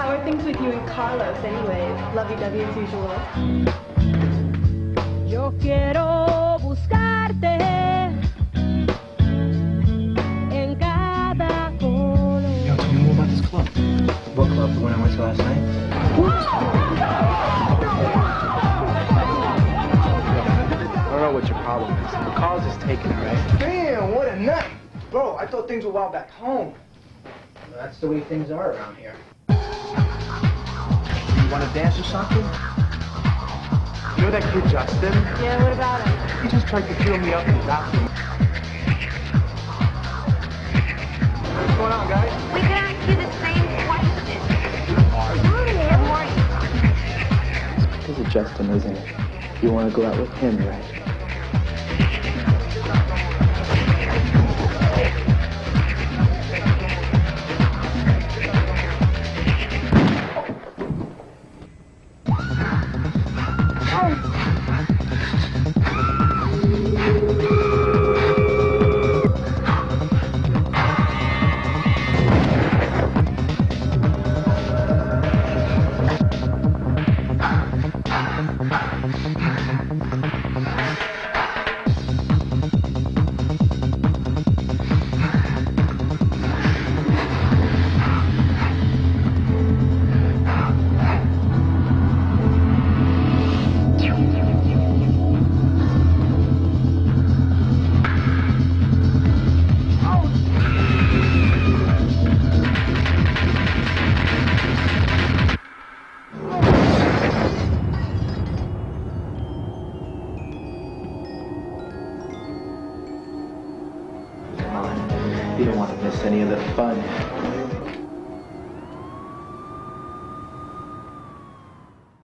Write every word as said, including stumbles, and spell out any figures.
How are things with you and Carlos, anyways? Lovey-dovey as usual. Yo quiero buscarte en cada color. Yo, tell me more about this club. What club? The one I went to last night? I don't know what your problem is. The call's just taken, all right? Damn, what a night! Bro, I thought things were wild back home. Well, that's the way things are around here. You want to dance or something? You know that kid Justin? Yeah, what about him? He just tried to kill me up in the bathroom. What's going on, guys? We can ask you the same question. Who are you? This is Justin, isn't it? You want to go out with him, right? You don't want to miss any of the fun.